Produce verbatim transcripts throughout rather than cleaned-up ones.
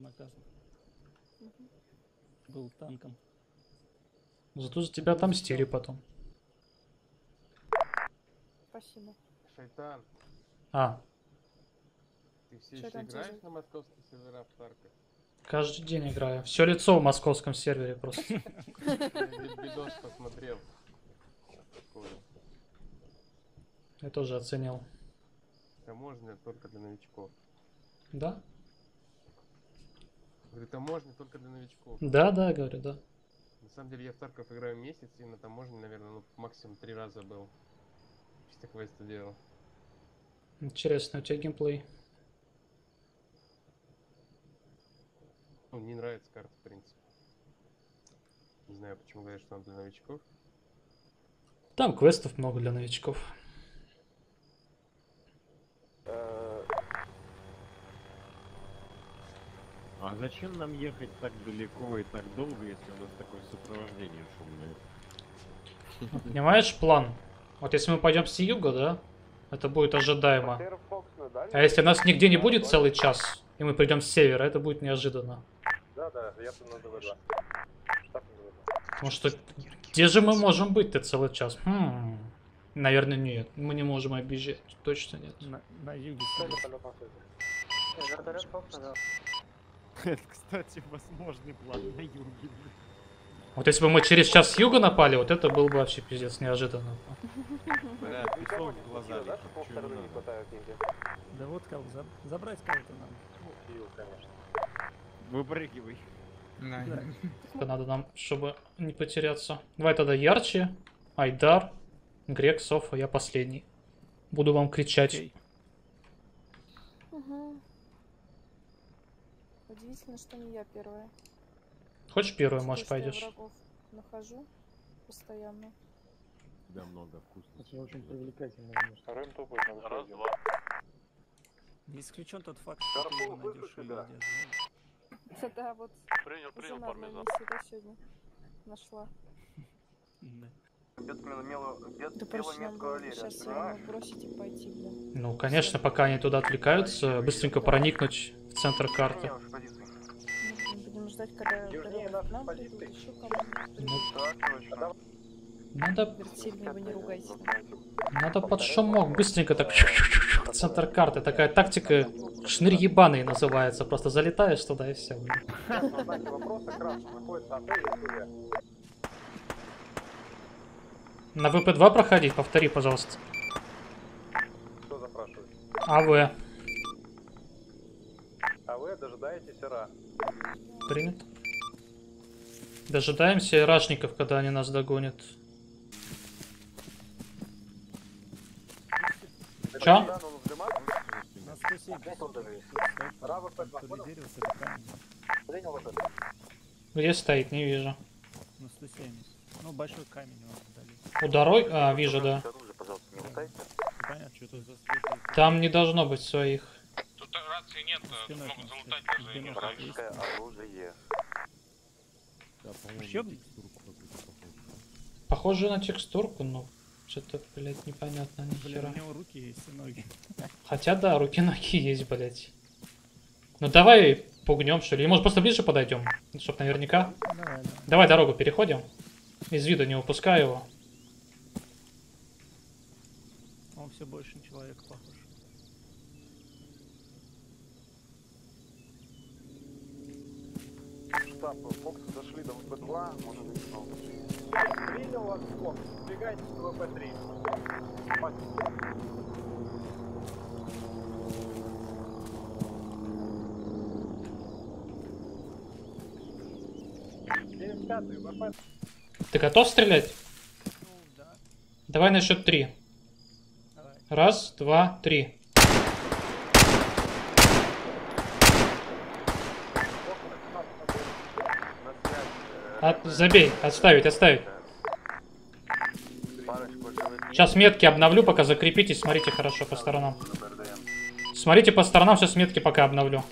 наказан. Угу. Был танком. Зато за тебя там стери потом. Спасибо. Шайтан. А. Ты все еще играешь на московских серверах в Тарков? Каждый день играю. Все лицо в московском сервере просто. Видос посмотрел. Я тоже оценил. Таможня только для новичков. Да? Говорю, таможня только для новичков. Да, да, говорю, да. На самом деле я в Тарков играю месяц, и на таможне, наверное, ну, максимум три раза был. Чисто квесты делал. Интересно, у тебя геймплей. Ну, не нравится карта, в принципе. Не знаю, почему говорят, что она для новичков. Там квестов много для новичков. А зачем нам ехать так далеко и так долго, если у нас такое сопровождение шумное? Понимаешь план? Вот если мы пойдем с юга, да, это будет ожидаемо. А если нас нигде не будет целый час, и мы придем с севера, это будет неожиданно. Да, да, я на ДВ два. Потому что где же мы можем быть-то целый час? Хм. Наверное, нет. Мы не можем объезжать. Точно нет. На, на юге. Это, кстати, возможный план на юге. Вот если бы мы через час с юга напали, вот это был бы вообще пиздец неожиданно. Да, песок в глаза лежит. Да вот кого, за, забрать кого-то надо. Выпрыгивай. Да. Это надо нам, чтобы не потеряться. Давай тогда Ярче, Айдар, Грек, Софа, я последний. Буду вам кричать. Окей. Угу. Удивительно, что не я первая. Хочешь первую, Потому может, что я пойдешь? врагов нахожу постоянно. Да, много вкусно. Это очень привлекательно. Вторым тупой надо. Раз, два. Не исключен тот факт, что ты его найдешь и ее одежду. Да, вот Принял, уже принял на одной пармезан. миссии, да, сегодня нашла. Да. Да проще нам было сейчас его бросить и пойти, блин. Ну, конечно, пока они туда отвлекаются, быстренько проникнуть в центр карты. Ну, блин, будем ждать, когда Южнее когда нас нам позиции. придут, еще кому-нибудь. Ну, надо, Вертильно его не ругайте. надо под шумок, быстренько так в центр карты. Такая тактика шнырь ебаный называется. Просто залетаешь туда и все. На вэ пэ два проходить? Повтори, пожалуйста. Что запрашивать? АВ. А вы дожидаетесь ра. Принято. Дожидаемся рашников, когда они нас догонят. Чё? На сто семьдесят. Туризировался до камня. Где стоит? Не вижу. На сто семьдесят. Ну, большой камень у нас вдали. У дорог? А, вижу, да. Понятно, что это за свет. Там не должно быть своих. Тут рации нет, Спиной могут там залутать стоит. даже и не Спиной знаю. есть. оружие. Да, по-моему, Ещё? на текстурку какую-то похоже. Похоже на текстурку, но что-то, блядь, непонятно ни Блин, хера. у него руки есть и ноги. Хотя да, руки-ноги есть, блядь. Ну давай пугнем, что ли. Или может просто ближе подойдем, чтоб наверняка. Давай, давай. Давай дорогу переходим. Из виду не упускай его. Он все больше на человека похож. Штаб, Фоксы дошли до вэ пэ два, может быть, снова. Принял вас, Фокс, сбегайте в вэ пэ три. семьдесят пятый, вэ пэ. Ты готов стрелять? Ну, да. Давай на счет три. Давай. Раз, два, три. От, забей, отставить, отставить. Сейчас метки обновлю, пока закрепитесь. Смотрите хорошо по сторонам. Смотрите по сторонам, сейчас метки пока обновлю.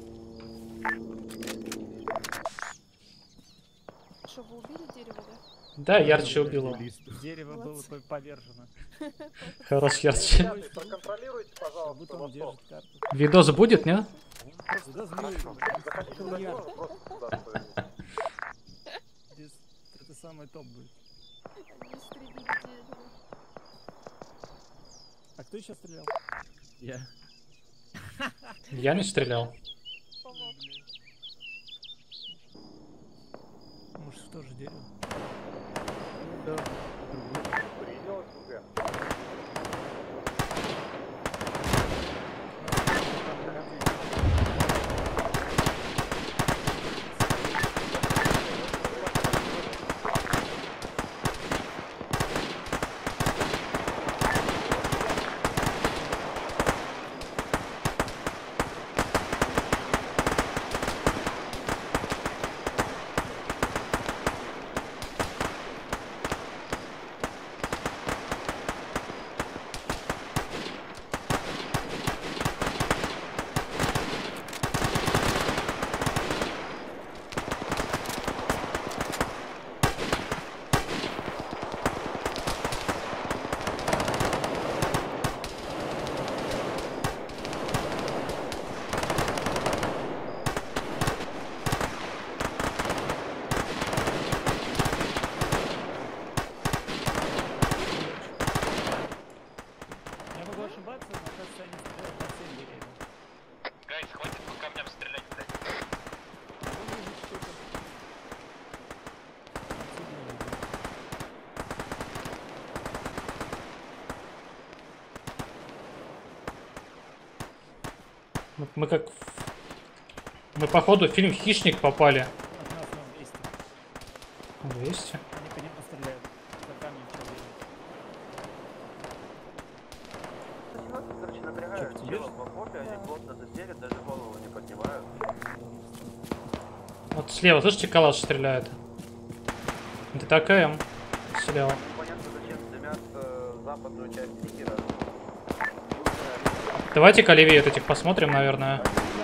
Что, вы убили дерево, да? Да, ярче убил его. Дерево было Молодцы. по- повержено. Хорош ярче. Ребята, проконтролируйте, Как пожалуйста, будто он восток. держит карту. Видос будет, не? Сюда змею. Заходите за него, просто сюда поверните. Здесь это самый топ будет. Они истребили дерево. А кто еще стрелял? Я. Я не стрелял. Помог. Может, в то же дерево. Да. Принял СВГ. Я могу ошибаться, но кажется, они стреляют по всем деревьям. Гайс, хватит по камням стрелять, блядь. Ну, вижу что-то. Отсюда не видно. Мы, мы как... в- Мы, походу, в фильм «Хищник» попали. От нас на двести. двести? Они по нему стреляют. За камнем все делают. Короче, напрягают Чё, тело тебе? в окопе, они плотно засели, даже голову не поднимают. Вот слева, слышите, калаш стреляет? Это ТКМ. Слева. Понятно, зачем дымят э, западную часть Питера. Давайте-ка левее вот этих посмотрим, наверное.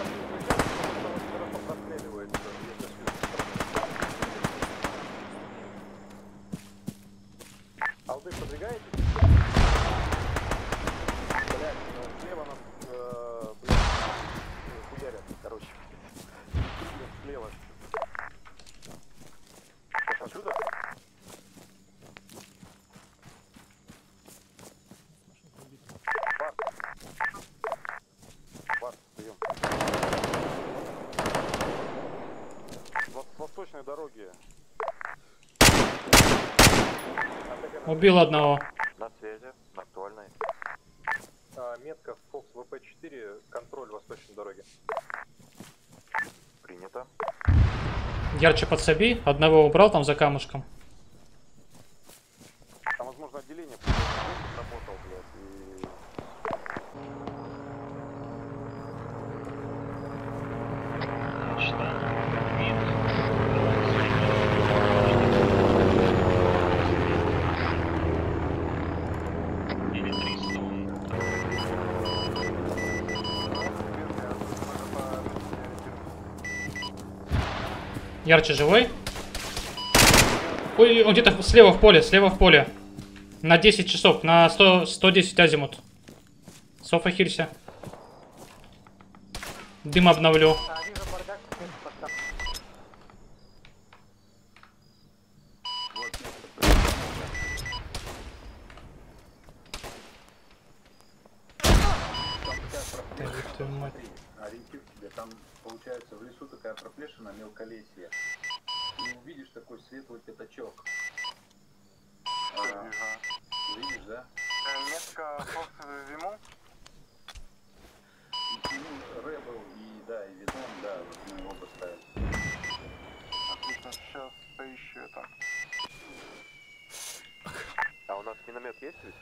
Алды, подвигаетесь? Блядь, ну, слева нас, э, блядь, хуярят, короче. Слева. Сейчас отсюда? Бар. Бар, встаем. Вот с восточной дороги. Убил одного. На связи, актуальный. А, метка Фокс вэ пэ четыре, контроль восточной дороги. Принято. Ярче подсоби. Одного убрал там за камушком. Там, возможно, отделение работал, блядь, и... Или триста он. Ярче живой. Ой, он где-то слева в поле, слева в поле. На десять часов, на сто, сто десять азимут. Софа хилься. Дым обновлю. Твою мать. Ориентир тебе, там получается в лесу такая проплешина, мелколесье. И увидишь такой светлый пятачок. А, видишь, да? Метка Фокс Виму. Ну, Rebel и, да, и Витон, да, вот мы оба ставим. Отлично, сейчас поищу это. А у нас миномет есть ведь?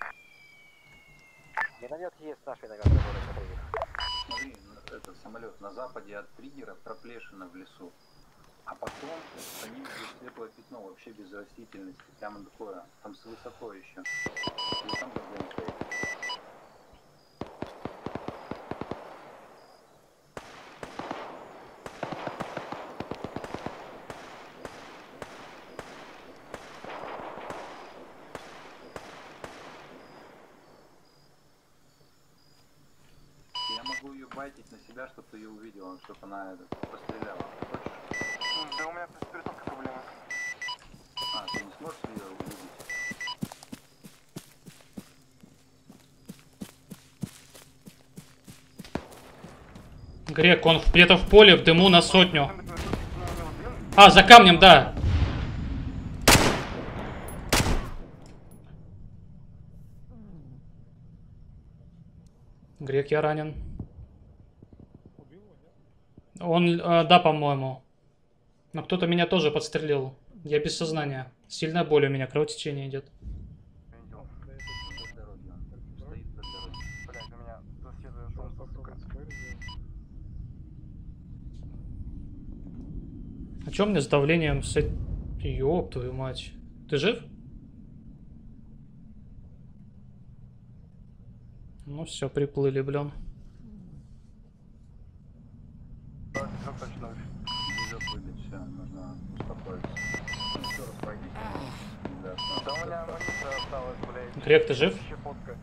Миномет есть, наш миномет работает на триггерах. Смотри, этот самолет на западе от триггера проплешина в лесу. А потом по ним идет светлое пятно, вообще без растительности. Прямо такое, там с высотой еще. И там вагон стоит. байтить на себя, чтобы ты ее увидела, чтобы она это, постреляла. Хочешь? Да у меня с перетопкой проблемы. А, ты не сможешь ее увидеть? Грек, он где-то в поле, в дыму на сотню. А, за камнем, да. Грек, я ранен. Он, э, да, по-моему. Но кто-то меня тоже подстрелил. Я без сознания. Сильная боль у меня, кровотечение идет. За дороги он стоит за дороги. Блять, у меня заседает солнце, сука. А чё мне с давлением? С... Ёб твою мать. Ты жив? Ну все, приплыли, блин. Так, все точно. Идет выбить, все, нужно успокоиться. Ну, еще раз пройдите. Да, Да у меня амуниция осталась, блядь. Грек, ты жив? Щепотка.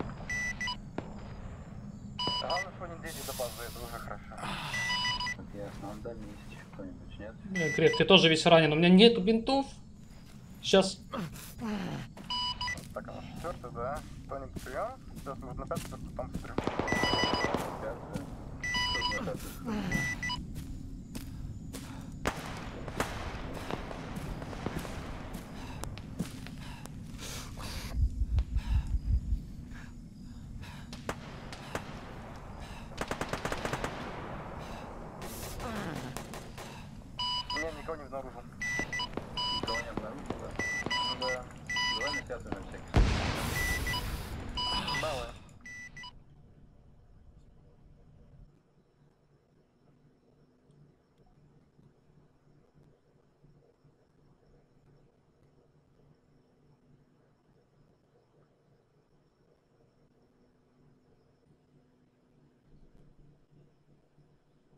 Главное, что не дети до базы, это уже хорошо. вот ясно. Он дальний есть еще кто-нибудь, нет? Бля, Грек, ты тоже весь ранен. У меня нету бинтов. Сейчас. Так, а на четвертый, да? Кто-нибудь прием? Сейчас, может, на пятый, просто там смотрю. Пятый. Что на пятый?